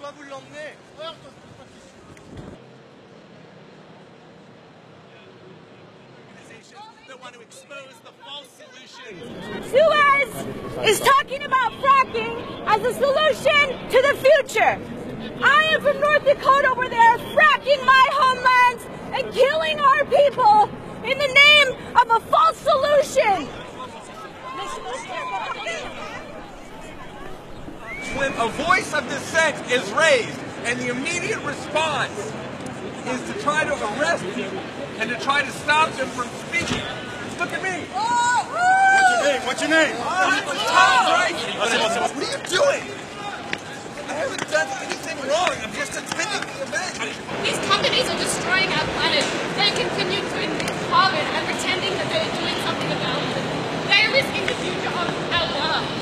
dois vous l'emmener. That want to expose the false solution. Suez is talking about fracking as a solution to the future. I am from North Dakota where they are fracking my homelands and killing our people in the name of a false solution. When a voice of dissent is raised and the immediate response is to try to arrest people and to try to stop them from speaking. Look at me. What's your name? Tom Rice. What are you doing? I haven't done anything wrong. I'm just attending the event. These companies are destroying our planet. They continue to emit carbon and pretending that they're doing something about it. They are risking the future of our lives.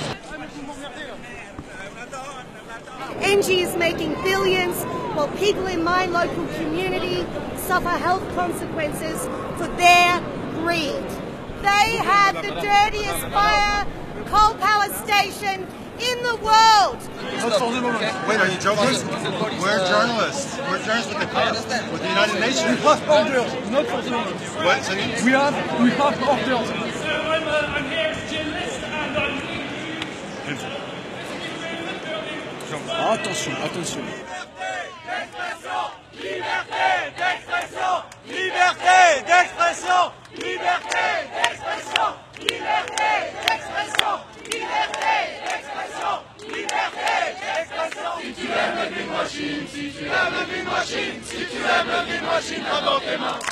Engie is making billions while people in my local community suffer health consequences for their greed. They have the dirtiest coal power station in the world. Wait, are you joking? We're journalists. We're journalists with the United Nations. We have orders, not for journalists. What? We have orders. I'm here as a journalist and Attention, attention. Liberté d'expression, liberté d'expression, liberté d'expression, liberté d'expression, liberté d'expression, liberté d'expression. Si tu aimes le greenwashing, si tu aimes le greenwashing, si tu aimes le greenwashing, prends dans tes mains.